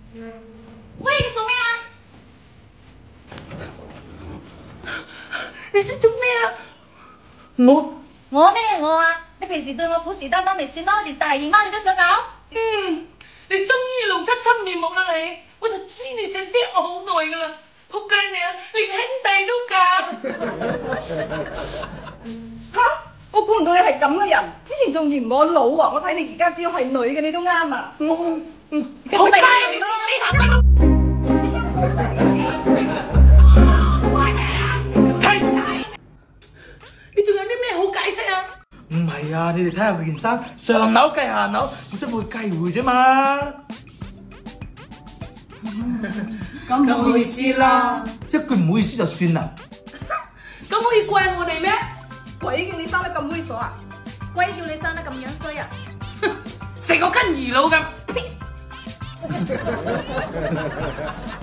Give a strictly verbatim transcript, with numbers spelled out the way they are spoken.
喂，你做咩啊？你想做咩啊？ 我我咩我啊？你平時對我虎視眈眈咪算咯，連大姨媽你都想搞？ 嗯，你終於露出真面目啦你！我就知你想啲我好耐噶啦，仆街你啊，連兄弟都嫁！ 吓！我估唔到你係咁嘅人，之前仲嫌我老啊！我睇你而家只要係女嘅你都啱啊！ 我好明你你你仲有啲咩好解釋啊？ 唔係啊，你哋睇下佢件衫，上樓計下樓，我識會計回啫嘛。 咁唔好意思啦， 一句唔好意思就算啦。 咁可以怪我哋咩？ 鬼叫你生得咁猥瑣啊！ 鬼叫你生得咁樣衰啊！ 成個跟二佬咁。